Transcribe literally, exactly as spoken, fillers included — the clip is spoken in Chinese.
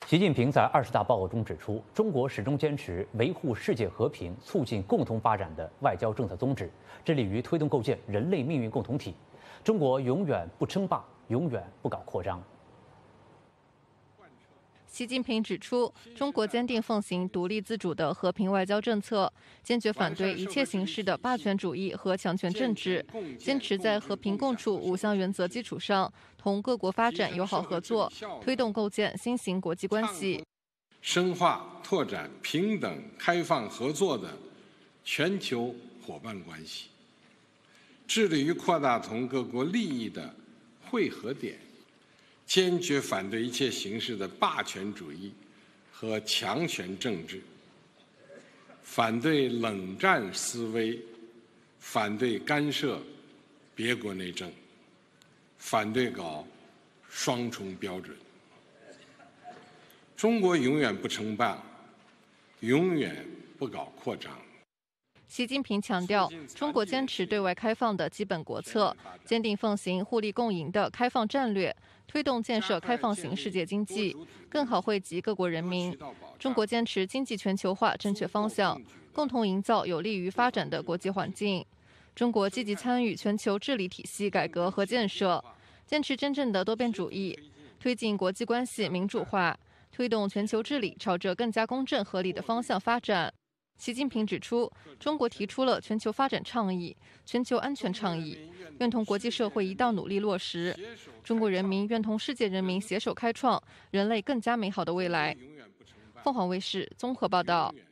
习近平在二十大报告中指出，中国始终坚持维护世界和平、促进共同发展的外交政策宗旨，致力于推动构建人类命运共同体。中国永远不称霸，永远不搞扩张。 习近平指出，中国坚定奉行独立自主的和平外交政策，坚决反对一切形式的霸权主义和强权政治，坚持在和平共处五项原则基础上，同各国发展友好合作，推动构建新型国际关系， 深化拓展平等、开放、合作的全球伙伴关系，致力于扩大同各国利益的汇合点。 坚决反对一切形式的霸权主义和强权政治，反对冷战思维，反对干涉别国内政，反对搞双重标准。中国永远不称霸，永远不搞扩张。 习近平强调，中国坚持对外开放的基本国策，坚定奉行互利共赢的开放战略，推动建设开放型世界经济，更好惠及各国人民。中国坚持经济全球化正确方向，共同营造有利于发展的国际环境。中国积极参与全球治理体系改革和建设，坚持真正的多边主义，推进国际关系民主化，推动全球治理朝着更加公正合理的方向发展。 习近平指出，中国提出了全球发展倡议、全球安全倡议，愿同国际社会一道努力落实。中国人民愿同世界人民携手开创人类更加美好的未来。凤凰卫视综合报道。